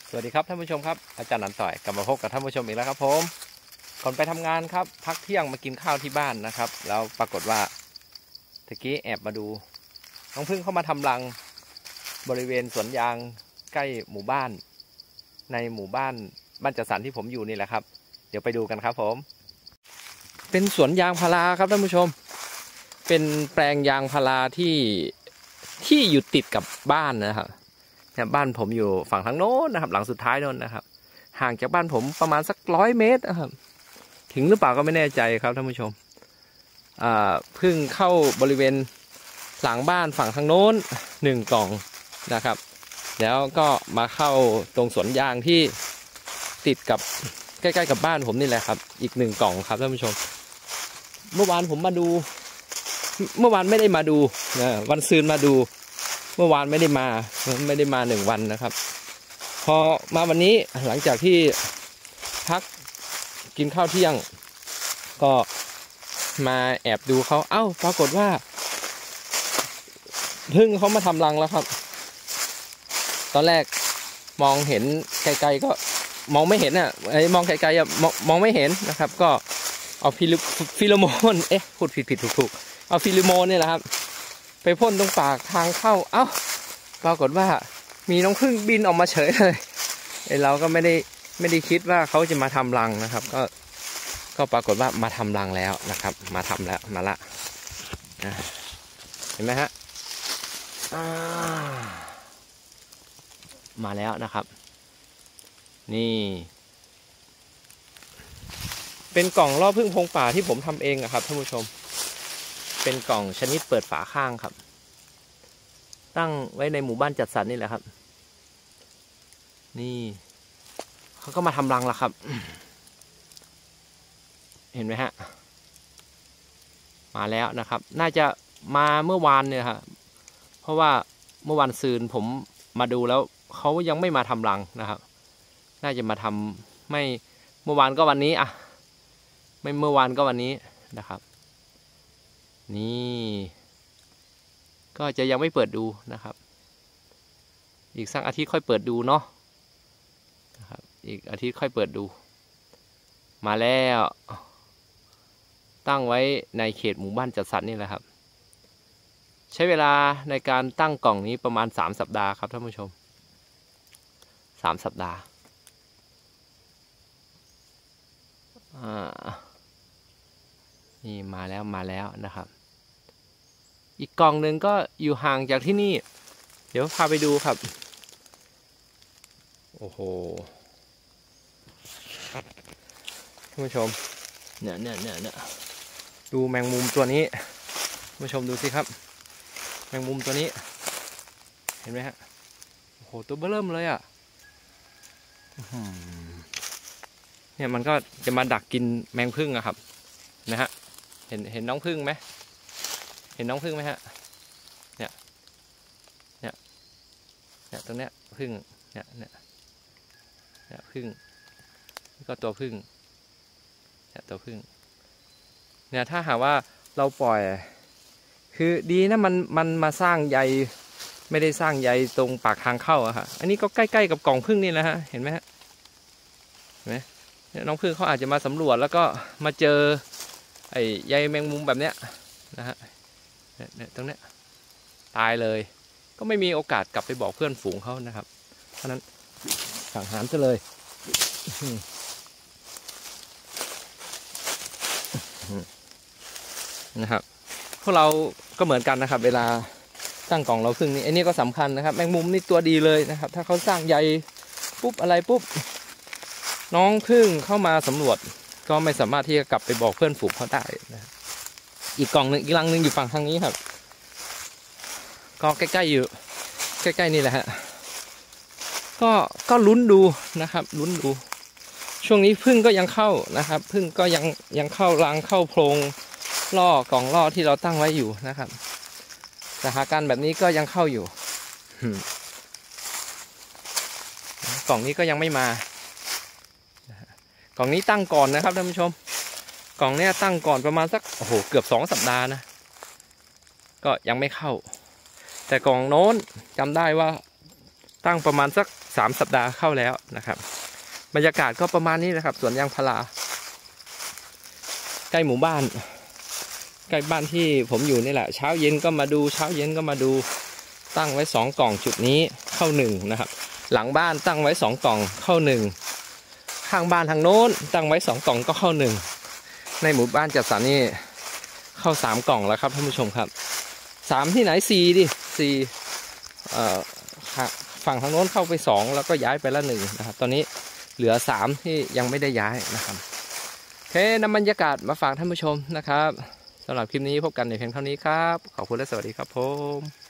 สวัสดีครับท่านผู้ชมครับอาจารย์นันต่อยกลับมาพบกับท่านผู้ชมอีกแล้วครับผมก่อนไปทำงานครับพักเที่ยงมากินข้าวที่บ้านนะครับแล้วปรากฏว่าตะกี้แอบมาดูน้องพึ่งเข้ามาทำรังบริเวณสวนยางใกล้หมู่บ้านในหมู่บ้านจัดสรรที่ผมอยู่นี่แหละครับเดี๋ยวไปดูกันครับผมเป็นสวนยางพาราครับท่านผู้ชมเป็นแปลงยางพาราที่อยู่ติดกับบ้านนะครับบ้านผมอยู่ฝั่งทางโน้นนะครับหลังสุดท้ายโน้นนะครับห่างจากบ้านผมประมาณสัก100 เมตรนะครับถึงหรือเปล่าก็ไม่แน่ใจครับท่านผู้ชมเพิ่งเข้าบริเวณหลังบ้านฝั่งทางโน้น1 กล่องนะครับแล้วก็มาเข้าตรงสวนยางที่ติดกับใกล้ๆกับบ้านผมนี่แหละครับอีก1 กล่องครับท่านผู้ชมเมื่อวานผมมาดูเมื่อวานไม่ได้มาดูวันซืนมาดูเมื่อวานไม่ได้มา1 วันนะครับพอมาวันนี้หลังจากที่พักกินข้าวเที่ยงก็มาแอบดูเขาปรากฏว่าพึ่งเขามาทำรังแล้วครับตอนแรกมองเห็นไกลๆก็มองไม่เห็นมองไกลๆมองไม่เห็นนะครับก็เอาฟิโลโมนพูดผิดถูกเอาฟิโลโมนนี่แหละครับไปพ่นตรงปากทางเข้าปรากฏว่ามีน้องผึ้งบินออกมาเฉยเลยเราก็ไม่ได้คิดว่าเขาจะมาทำรังนะครับก็ปรากฏว่ามาทำรังแล้วนะครับมาทำแล้วมาละเห็นไหมฮะมาแล้วนะครับนี่เป็นกล่องล่อผึ้งพงป่าที่ผมทำเองครับท่านผู้ชมเป็นกล่องชนิดเปิดฝาข้างครับตั้งไว้ในหมู่บ้านจัดสรรนี่แหละครับนี่เขาก็มาทำรังแล้วครับเห็นไหมฮะมาแล้วนะครับน่าจะมาเมื่อวานเนี่ยครับเพราะว่าเมื่อวานซืนผมมาดูแล้วเขายังไม่มาทำรังนะครับน่าจะมาทำไม่เมื่อวานก็วันนี้ไม่เมื่อวานก็วันนี้นะครับนี่ก็จะยังไม่เปิดดูนะครับอีกสักอาทิตย์ค่อยเปิดดูเนาะนะครับอีกอาทิตย์ค่อยเปิดดูมาแล้วตั้งไว้ในเขตหมู่บ้านจัดสรรนี่แหละครับใช้เวลาในการตั้งกล่องนี้ประมาณ3 สัปดาห์ครับท่านผู้ชม3 สัปดาห์นี่มาแล้วนะครับอีกกล่องหนึ่งก็อยู่ห่างจากที่นี่เดี๋ยวพาไปดูครับโอ้โหท่านผู้ชมเนี่ยดูแมงมุมตัวนี้ท่านผู้ชมดูสิครับแมงมุมตัวนี้เห็นไหมฮะโอ้โหตัวเบ้อเริ่มเลยเนี่ยมันก็จะมาดักกินแมงผึ้งครับนะฮะเห็นน้องผึ้งไหมเห็นน้องผึ้งไหมฮะเนี่ยตรงเนี้ยผึ้งเนี่ยผึ้งนี่ก็ตัวผึ้งตัวผึ้งเนี่ยถ้าหากว่าเราปล่อยคือดีนะมันมาสร้างใยไม่ได้สร้างใยตรงปากทางเข้าอันนี้ก็ใกล้ๆกับกล่องผึ้งนี่แหละฮะเห็นไหมฮะเห็นไหมน้องผึ้งเขาอาจจะมาสำรวจแล้วก็มาเจอไอ้ใยแมงมุมแบบเนี้ยนะฮะเนี่ยตรงเนี้ยตายเลยก็ไม่มีโอกาสกลับไปบอกเพื่อนฝูงเขานะครับเพราะนั้นสังหารซะเลยนะครับพวกเราก็เหมือนกันนะครับเวลาตั้งกล่องเราผึ้งนี่ไอ้นี่ก็สำคัญนะครับแมงมุมนี่ตัวดีเลยนะครับถ้าเขาสร้างใยปุ๊บอะไรปุ๊บน้องผึ้งเข้ามาสำรวจก็ไม่สามารถที่จะกลับไปบอกเพื่อนฝูงเขาได้นะอีกกล่องหนึ่งอีกรังหนึ่งอยู่ฝั่งทางนี้ครับก็ใกล้ๆอยู่ใกล้ๆนี่แหละฮะก็ลุ้นดูนะครับลุ้นดูช่วงนี้ผึ้งก็ยังเข้านะครับผึ้งก็ยังเข้ารังเข้าโพรงล่อกล่องล่อที่เราตั้งไว้อยู่นะครับสถานการณ์แบบนี้ก็ยังเข้าอยู่กล่องนี้ก็ยังไม่มากล่องนี้ตั้งก่อนนะครับท่านผู้ชมกล่องนี้ตั้งก่อนประมาณสักเกือบ2 สัปดาห์นะก็ยังไม่เข้าแต่กล่องโน้นจำได้ว่าตั้งประมาณสัก 3 สัปดาห์เข้าแล้วนะครับบรรยากาศก็ประมาณนี้นะครับสวนยางพาราใกล้หมู่บ้านใกล้บ้านที่ผมอยู่นี่แหละเช้าเย็นก็มาดูเช้าเย็นก็มาดูตั้งไว้2 กล่องจุดนี้เข้า1นะครับหลังบ้านตั้งไว้2 กล่องเข้า1ข้างบ้านทางโน้นตั้งไว้2 กล่องก็เข้า1ในหมู่บ้านจัดสรรนี่เข้า3 กล่องแล้วครับท่านผู้ชมครับ3ที่ไหน4ดิฝั่งทางโน้นเข้าไป2แล้วก็ย้ายไปละ1นะครับตอนนี้เหลือ3ที่ยังไม่ได้ย้ายนะครับโอเคนำบรรยากาศมาฝากท่านผู้ชมนะครับสำหรับคลิปนี้พบกันในเพียงเท่านี้ครับขอบคุณและสวัสดีครับผม